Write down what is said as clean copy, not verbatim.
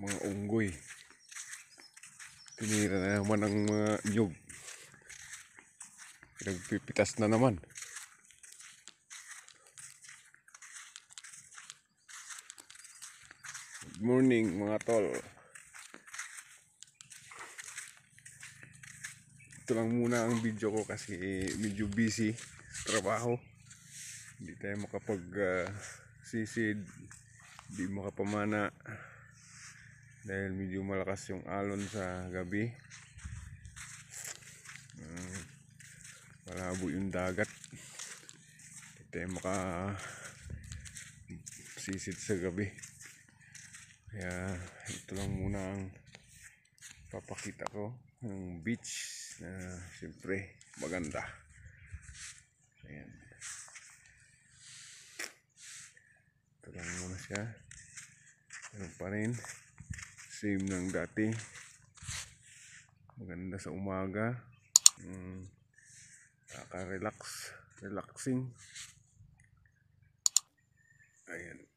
mga unggoy. Tinira na naman ang mga nyug. Nagpipitas na naman. Good morning mga tol. Ito lang muna ang video ko kasi medyo busy sa trabaho. Hindi tayo makapag sisid, hindi makapamana dahil medyo malakas yung alon sa gabi. Malabo yung dagat, hindi tayo maka sisid sa gabi. Kaya ito lang muna ang papakita ko ng beach na siyempre maganda. Ayan. Ito lang muna siya. Ganun pa rin, same ng dati. Maganda sa umaga, relaxing. Ayan.